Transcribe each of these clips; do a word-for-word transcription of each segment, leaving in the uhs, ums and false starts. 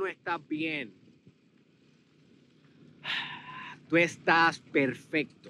no estás bien. Tú estás perfecto.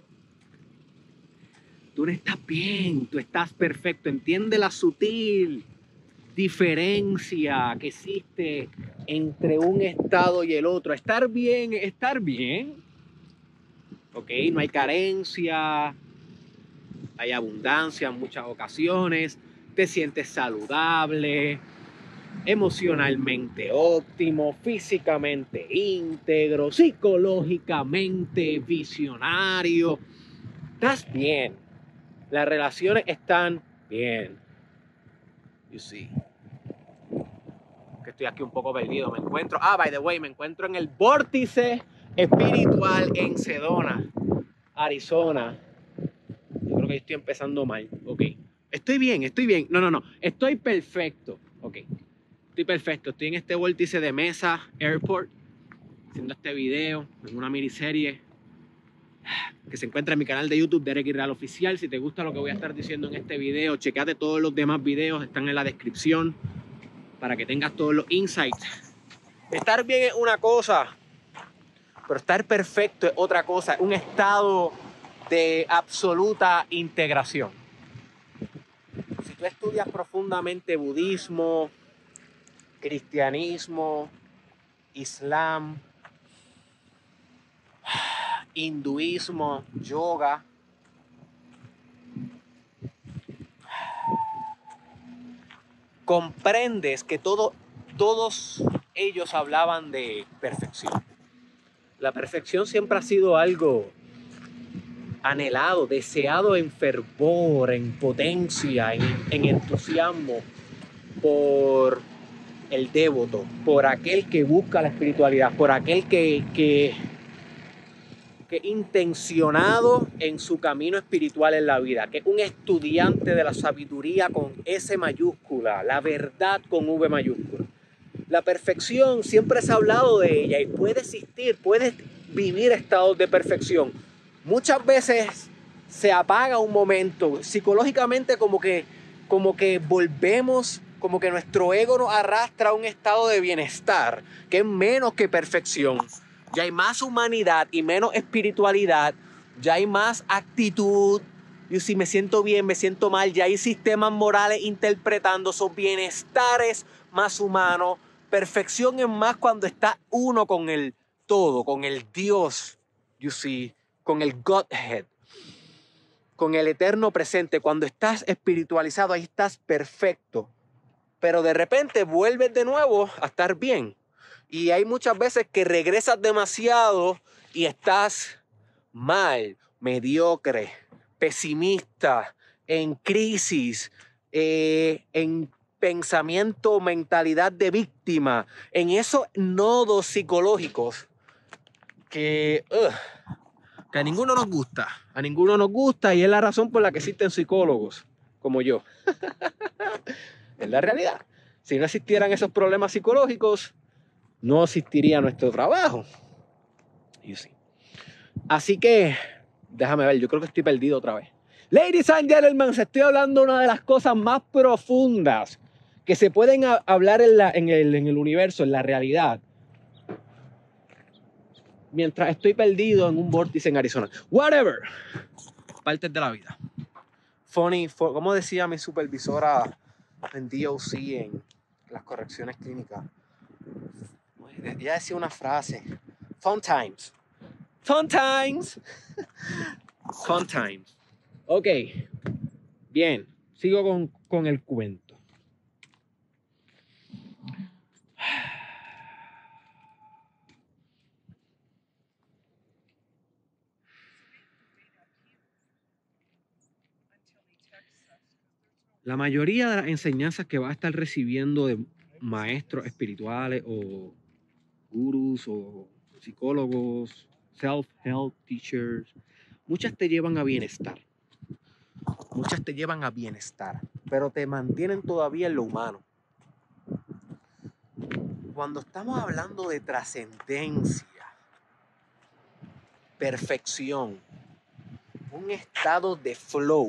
Tú no estás bien, tú estás perfecto. Entiende la sutil diferencia que existe entre un estado y el otro. Estar bien, estar bien. Ok, no hay carencia, hay abundancia en muchas ocasiones. Te sientes saludable, emocionalmente óptimo, físicamente íntegro, psicológicamente visionario. Estás bien. Las relaciones están bien. You see. Que estoy aquí un poco perdido. Me encuentro, ah, by the way, me encuentro en el vórtice espiritual en Sedona, Arizona. Yo creo que estoy empezando mal. Ok. Estoy bien, estoy bien. No, no, no. Estoy perfecto. Ok. Estoy perfecto. Estoy en este vórtice de Mesa Airport, haciendo este video en una miniserie que se encuentra en mi canal de YouTube, Derek Israel Oficial. Si te gusta lo que voy a estar diciendo en este video, checate todos los demás videos, están en la descripción para que tengas todos los insights. Estar bien es una cosa, pero estar perfecto es otra cosa, un estado de absoluta integración. Si tú estudias profundamente budismo, cristianismo, islam, hinduismo, yoga, comprendes que todo, todos ellos hablaban de perfección. La perfección siempre ha sido algo anhelado, deseado en fervor, en potencia, en, en entusiasmo por el devoto, por aquel que busca la espiritualidad, por aquel que, que, que intencionado en su camino espiritual en la vida, que es un estudiante de la sabiduría con S mayúscula, la verdad con V mayúscula. La perfección siempre se ha hablado de ella y puede existir, puedes vivir estados de perfección. Muchas veces se apaga un momento, psicológicamente como que, como que volvemos, como que nuestro ego nos arrastra a un estado de bienestar, que es menos que perfección. Ya hay más humanidad y menos espiritualidad, ya hay más actitud. Yo si me siento bien, me siento mal, ya hay sistemas morales interpretando esos bienestares más humanos. Perfección es más cuando está uno con el todo, con el Dios, you see, con el Godhead, con el eterno presente. Cuando estás espiritualizado, ahí estás perfecto. Pero de repente vuelves de nuevo a estar bien. Y hay muchas veces que regresas demasiado y estás mal, mediocre, pesimista, en crisis, eh, en pensamiento, mentalidad de víctima, en esos nodos psicológicos que, uh, que a ninguno nos gusta, a ninguno nos gusta y es la razón por la que existen psicólogos como yo. Es la realidad. Si no existieran esos problemas psicológicos, no existiría nuestro trabajo. You see. Así que, déjame ver, yo creo que estoy perdido otra vez. Ladies and gentlemen, estoy hablando de una de las cosas más profundas que se pueden hablar en, la, en, el, en el universo, en la realidad. Mientras estoy perdido en un vórtice en Arizona. Whatever. Partes de la vida. Funny, for, como decía mi supervisora en D O C, en las correcciones clínicas. Ella decía una frase. Fun times. Fun times. Fun times. Ok. Bien. Sigo con, con el cuento. La mayoría de las enseñanzas que vas a estar recibiendo de maestros espirituales o gurús o psicólogos, self-help teachers, muchas te llevan a bienestar. Muchas te llevan a bienestar, pero te mantienen todavía en lo humano. Cuando estamos hablando de trascendencia, perfección, un estado de flow,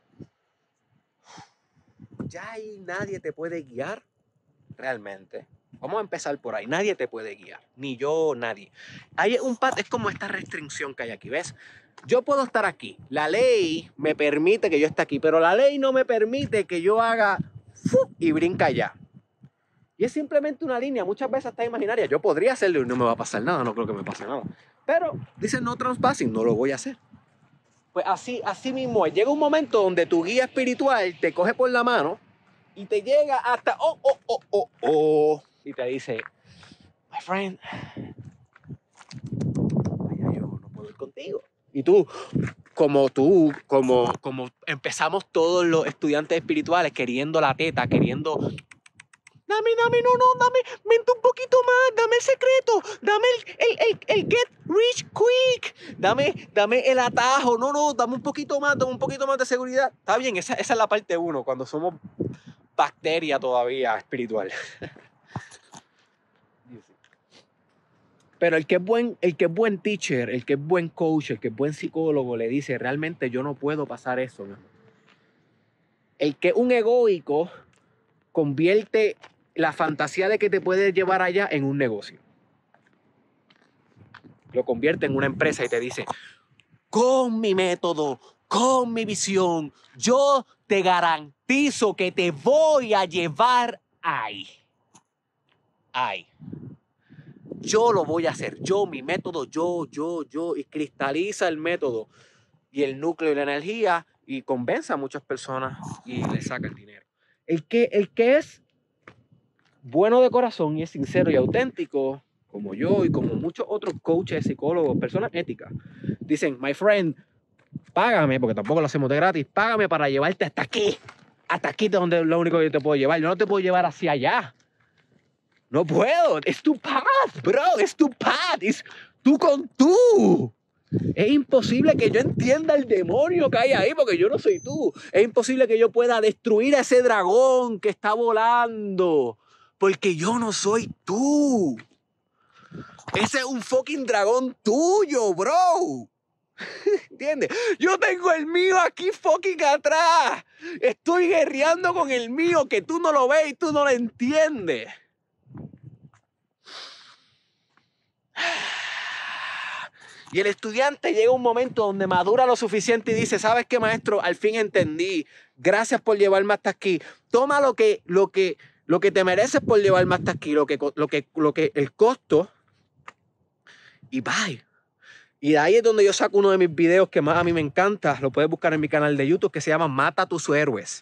ya ahí nadie te puede guiar realmente. Vamos a empezar por ahí. Nadie te puede guiar. Ni yo, nadie. Hay un pat, es como esta restricción que hay aquí, ¿ves? Yo puedo estar aquí. La ley me permite que yo esté aquí, pero la ley no me permite que yo haga ¡fu! Y brinca allá. Y es simplemente una línea. Muchas veces está imaginaria. Yo podría hacerlo y no me va a pasar nada. No creo que me pase nada. Pero dice no trespassing. No lo voy a hacer. Pues así, así mismo es. Llega un momento donde tu guía espiritual te coge por la mano y te llega hasta, oh, oh, oh, oh, oh, y te dice, my friend, vaya, yo no puedo ir contigo. Y tú, como tú, como, como empezamos todos los estudiantes espirituales queriendo la teta, queriendo, dame, dame, no, no, dame, mente un poquito más, dame el secreto, dame el, el, el, el get rich quick, dame, dame el atajo, no, no, dame un poquito más, dame un poquito más de seguridad. Está bien, esa, esa es la parte uno, cuando somos bacteria todavía espiritual. Pero el que es buen, el que es buen teacher, el que es buen coach, el que es buen psicólogo, le dice, realmente yo no puedo pasar eso, ¿no? El que es un egoico convierte la fantasía de que te puedes llevar allá en un negocio. Lo convierte en una empresa y te dice, con mi método, con mi visión, yo te garantizo que te voy a llevar ahí. Ahí. Yo lo voy a hacer, yo, mi método, yo, yo, yo, y cristaliza el método y el núcleo y la energía y convence a muchas personas y le saca el dinero. El que, el que es bueno de corazón y es sincero y auténtico, como yo y como muchos otros coaches, psicólogos, personas éticas, dicen, my friend, págame, porque tampoco lo hacemos de gratis, págame para llevarte hasta aquí, hasta aquí es donde es lo único que yo te puedo llevar, yo no te puedo llevar hacia allá. No puedo, es tu path, bro, es tu path, es tú con tú. Es imposible que yo entienda el demonio que hay ahí porque yo no soy tú. Es imposible que yo pueda destruir a ese dragón que está volando porque yo no soy tú. Ese es un fucking dragón tuyo, bro. ¿Entiendes? Yo tengo el mío aquí fucking atrás. Estoy guerreando con el mío que tú no lo ves y tú no lo entiendes. Y el estudiante llega a un momento donde madura lo suficiente y dice, ¿sabes qué, maestro? Al fin entendí. Gracias por llevarme hasta aquí. Toma lo que, lo que, lo que te mereces por llevarme hasta aquí, lo que, lo que, lo que, el costo, y bye. Y de ahí es donde yo saco uno de mis videos que más a mí me encanta. Lo puedes buscar en mi canal de YouTube, que se llama Mata a tus héroes.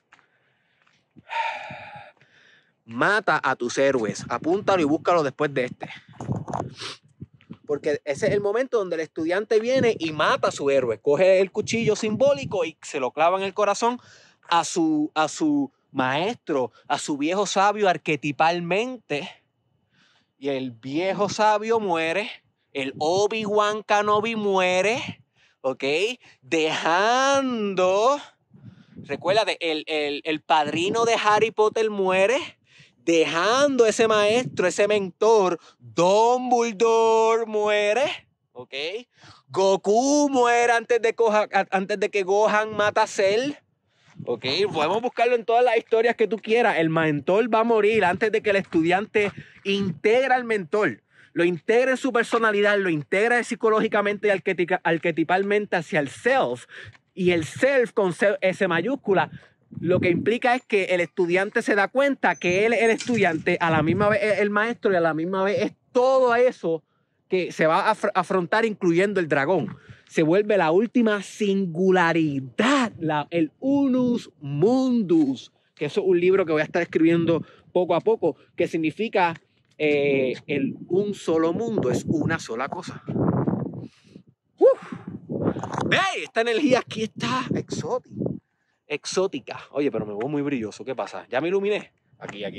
Mata a tus héroes. Apúntalo y búscalo después de este. Porque ese es el momento donde el estudiante viene y mata a su héroe. Coge el cuchillo simbólico y se lo clava en el corazón a su, a su maestro, a su viejo sabio arquetipalmente. Y el viejo sabio muere. El Obi-Wan Kenobi muere. ¿Ok? Dejando... Recuérdate, el, el, el padrino de Harry Potter muere. Dejando ese maestro, ese mentor, Dumbledore muere, ¿ok? Goku muere antes de, Gohan, antes de que Gohan mata a Cell, ¿ok? Podemos buscarlo en todas las historias que tú quieras. El mentor va a morir antes de que el estudiante integra al mentor. Lo integra en su personalidad, lo integra psicológicamente y arquetipalmente hacia el self. Y el self con S mayúscula, lo que implica es que el estudiante se da cuenta que él es el estudiante, a la misma vez es el maestro y a la misma vez es todo eso que se va a af afrontar, incluyendo el dragón. Se vuelve la última singularidad, la, el unus mundus, que eso es un libro que voy a estar escribiendo poco a poco, que significa eh, el un solo mundo, es una sola cosa. Uf. ¡Hey! Esta energía aquí está exótica. Exótica. Oye, pero me veo muy brilloso. ¿Qué pasa? ¿Ya me iluminé? Aquí, aquí.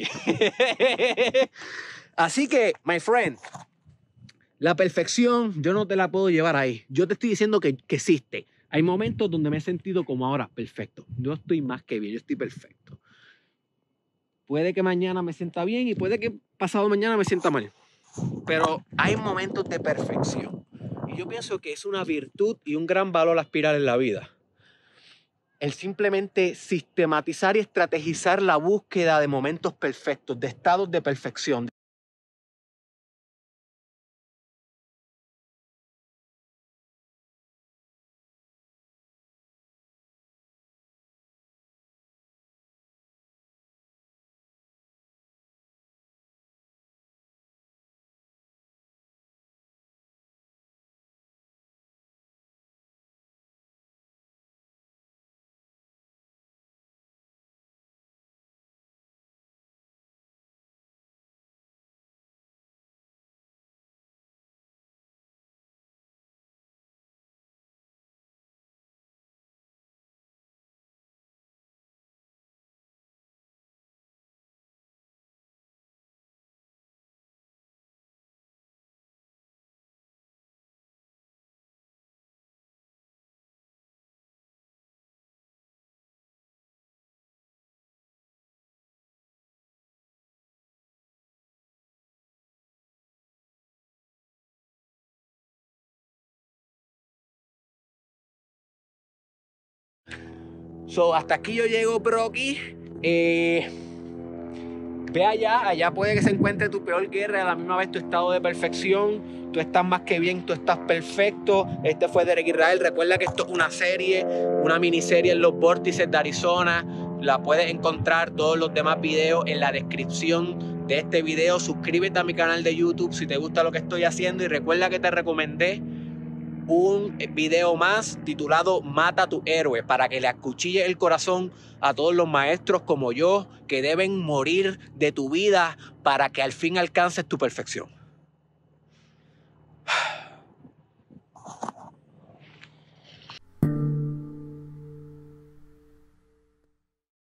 Así que, my friend, la perfección yo no te la puedo llevar ahí. Yo te estoy diciendo que, que existe. Hay momentos donde me he sentido como ahora, perfecto. No estoy más que bien, yo estoy perfecto. Puede que mañana me sienta bien y puede que pasado mañana me sienta mal. Pero hay momentos de perfección. Y yo pienso que es una virtud y un gran valor aspirar en la vida. El simplemente sistematizar y estrategizar la búsqueda de momentos perfectos, de estados de perfección. So, hasta aquí yo llego, Proki. Eh, ve allá, allá puede que se encuentre tu peor guerra, a la misma vez tu estado de perfección. Tú estás más que bien, tú estás perfecto. Este fue Derek Israel. Recuerda que esto es una serie, una miniserie en los vórtices de Arizona. La puedes encontrar todos los demás videos en la descripción de este video. Suscríbete a mi canal de YouTube si te gusta lo que estoy haciendo. Y recuerda que te recomendé un video más titulado Mata a tu héroe, para que le acuchille el corazón a todos los maestros como yo que deben morir de tu vida para que al fin alcances tu perfección.